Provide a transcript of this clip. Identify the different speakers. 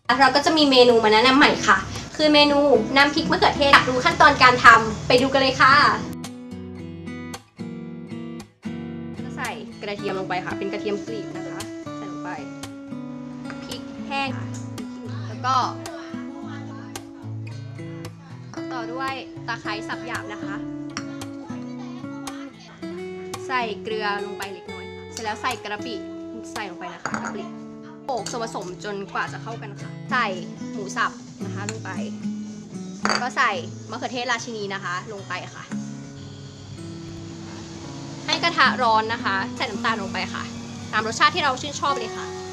Speaker 1: เราก็จะมีเมนูมาแนะนำใหม่ค่ะคือเมนูน้ำพริกมะเขือเทศอยากรู้ขั้นตอนการทำไปดูกันเลยค่ะจะใส่กระเทียมลงไปค่ะเป็นกระเทียมกลีบนะคะใส่ลงไปพริกแห้งแล้วก็ต่อด้วยตะไคร้สับหยาบนะคะใส่เกลือลงไปเล็กน้อยค่ะเสร็จแล้วใส่กระปิใส่ลงไปนะคะกระปิโขลกส่วนผสมจนกว่าจะเข้ากันค่ะใส่หมูสับนะคะลงไปแล้วก็ใส่มะเขือเทศราชินีนะคะลงไปค่ะให้กระทะร้อนนะคะใส่น้ำตาลลงไปค่ะตามรสชาติที่เราชื่นชอบเลยค่ะ